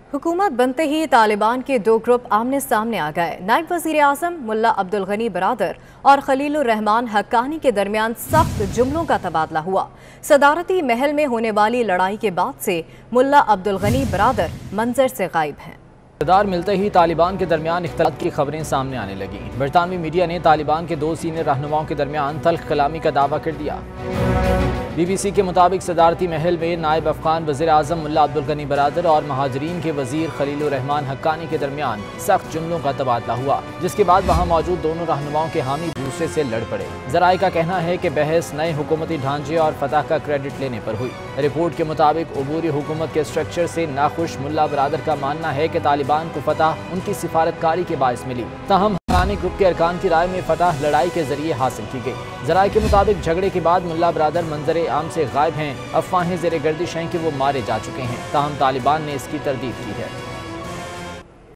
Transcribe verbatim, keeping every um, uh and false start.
हुकूमत बनते ही तालिबान के दो ग्रुप आमने सामने आ गए। नायब वज़ीर आज़म मुल्ला अब्दुल गनी बरादर और खलीलुर रहमान हक्कानी के दरमियान सख्त जुमलों का तबादला हुआ। सदारती महल में होने वाली लड़ाई के बाद से मुल्ला अब्दुल गनी बरादर मंजर से गायब हैं। इक़्तिदार मिलते ही तालिबान के दरमियान इख्तिलाफ की खबरें सामने आने लगी। बरतानवी मीडिया ने तालिबान के दो सीनियर रहनुमाओं के दरमियान तल्ख कलामी का दावा कर दिया। बी बी सी के मुताबिक सदारती महल में नायब अफ़गान वज़ीर आज़म मुल्ला अब्दुल गनी बरादर और महाजरीन के वज़ीर खलीलुर रहमान हक्कानी के दरमियान सख्त जुमलों का तबादला हुआ, जिसके बाद वहाँ मौजूद दोनों रहनुमाओं के हामी दूसरे से लड़ पड़े। ज़राए का कहना है कि बहस नए हुकूमती ढांचे और फतह का क्रेडिट लेने पर हुई। रिपोर्ट के मुताबिक अबूरी हुकूमत के स्ट्रक्चर से नाखुश मुल्ला बरादर का मानना है कि तालिबान को फतह उनकी सिफारतकारी के बायस मिली, ताहम हक्कानी ग्रुप के अरकान की राय में फतह लड़ाई के जरिए हासिल की गई। ज़राए के मुताबिक झगड़े के बाद मुल्ला बरादर मंजर आम से गायब हैं। अफवाहें ज़ेर गर्दिश हैं कि वो मारे जा चुके हैं, ताहम तालिबान ने इसकी तरदीद की है।